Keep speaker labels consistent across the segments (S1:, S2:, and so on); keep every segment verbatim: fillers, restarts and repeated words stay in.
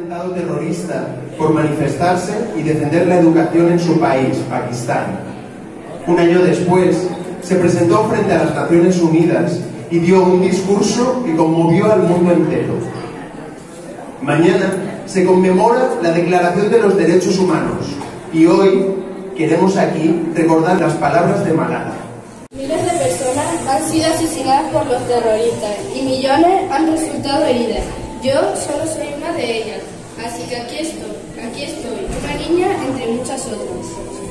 S1: atentado terrorista por manifestarse y defender la educación en su país, Pakistán. Un año después, se presentó frente a las Naciones Unidas y dio un discurso que conmovió al mundo entero. Mañana se conmemora la Declaración de los Derechos Humanos y hoy queremos aquí recordar las palabras de Malala.
S2: Miles de personas han sido asesinadas por los terroristas y millones han resultado heridas. Yo solo soy una de ellas, así que aquí estoy, aquí estoy, una niña entre muchas otras.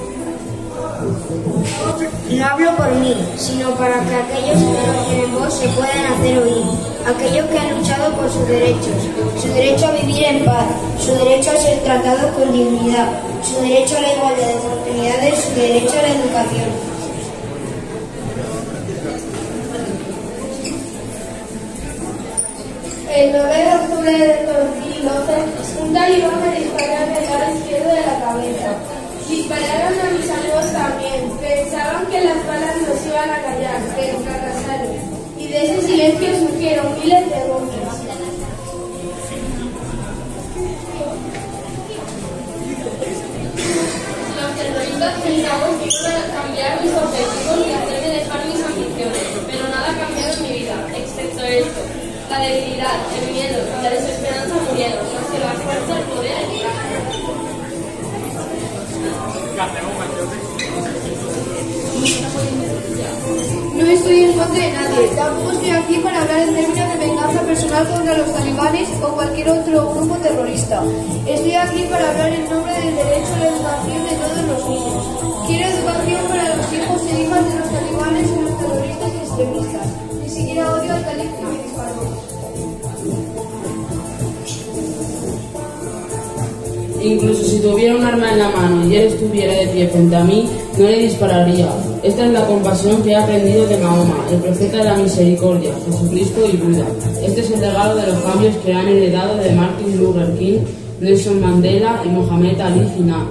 S3: No hablo por mí, sino para que aquellos que no tienen voz se puedan hacer oír, aquellos que han luchado por sus derechos, su derecho a vivir en paz, su derecho a ser tratados con dignidad, su derecho a la igualdad de oportunidades, su derecho a la educación.
S2: El nueve de octubre de dos mil doce, un talibán me disparó en el lado izquierdo de la cabeza. Dispararon a mis amigos también. Pensaban que las balas nos iban a callar, pero fracasaron. Y de ese silencio surgieron miles de voces.
S4: Los terroristas pensaban que iban a cambiar mis objetivos y hacerme dejar mis ambiciones, pero nada ha cambiado en mi vida, excepto esto. La debilidad, el miedo, la desesperanza murieron, no sé, la fuerza, el poder y la...
S2: No estoy en contra de nadie, tampoco estoy aquí para hablar en términos de venganza personal contra los talibanes o cualquier otro grupo terrorista. Estoy aquí para hablar en nombre del derecho a la educación de todos los niños. Quiero educación para los hijos e hijas de los talibanes y los terroristas extremistas. Ni siquiera odio al talib que me disparó.
S5: Incluso si tuviera un arma en la mano y él estuviera de pie frente a mí, no le dispararía. Esta es la compasión que he aprendido de Mahoma, el profeta de la misericordia, Jesucristo y Buda. Este es el legado de los cambios que han heredado de Martin Luther King, Nelson Mandela y Mohamed Ali Jinnah.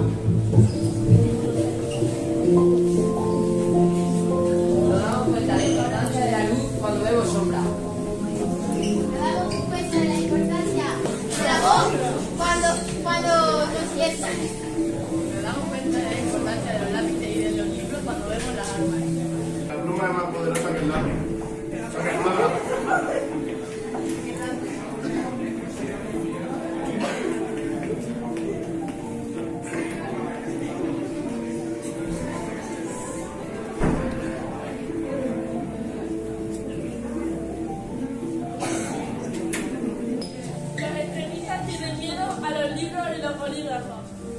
S6: Nos damos cuenta de la importancia de la luz cuando vemos sombra.
S7: Nos damos cuenta de la importancia de la voz cuando, cuando nos sientan.
S6: Nos damos cuenta de la importancia de los lápices y de los libros cuando vemos las armas.
S1: La pluma es más poderosa que el lápiz.
S4: Los extremistas tienen miedo a los libros y los bolígrafos.